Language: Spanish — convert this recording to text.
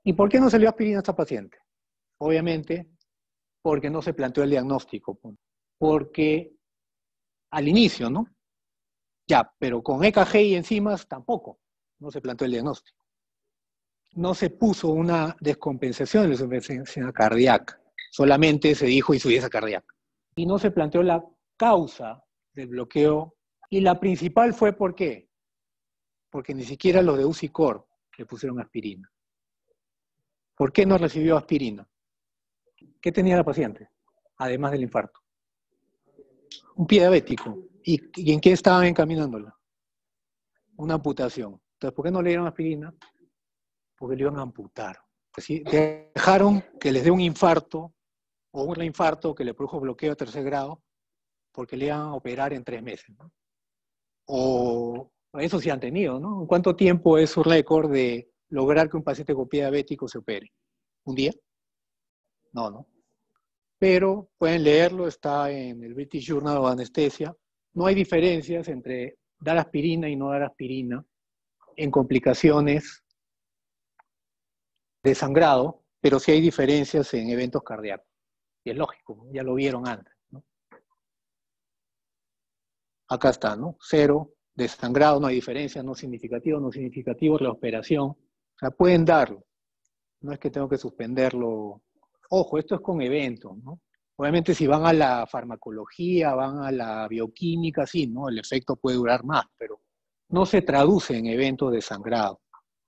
¿Y por qué no se le dio aspirina a esta paciente? Obviamente, porque no se planteó el diagnóstico. Porque al inicio, ¿no? Ya, pero con EKG y enzimas tampoco no se planteó el diagnóstico. No se puso una descompensación de la insuficiencia cardíaca, solamente se dijo insuficiencia cardíaca. Y no se planteó la causa del bloqueo, y la principal fue ¿por qué? Porque ni siquiera los de UCI-COR le pusieron aspirina. ¿Por qué no recibió aspirina? ¿Qué tenía la paciente? Además del infarto. Un pie diabético. ¿Y en qué estaban encaminándola? Una amputación. Entonces, ¿por qué no le dieron aspirina? Porque le iban a amputar. Pues sí, dejaron que les dé un infarto o un reinfarto que le produjo bloqueo a 3er grado porque le iban a operar en 3 meses, ¿no? O eso sí han tenido, ¿no? ¿En cuánto tiempo es su récord de lograr que un paciente con pie diabético se opere? ¿Un día? No, ¿no? Pero pueden leerlo, está en el British Journal of Anesthesia. No hay diferencias entre dar aspirina y no dar aspirina en complicaciones de sangrado, pero sí hay diferencias en eventos cardíacos. Y es lógico, ya lo vieron antes, ¿no? Acá está, ¿no? 0, desangrado, no hay diferencia, no significativo, la operación. O sea, pueden darlo. No es que tengo que suspenderlo. Ojo, esto es con eventos, ¿no? Obviamente si van a la farmacología, van a la bioquímica, sí, ¿no? El efecto puede durar más, pero no se traduce en eventos de sangrado.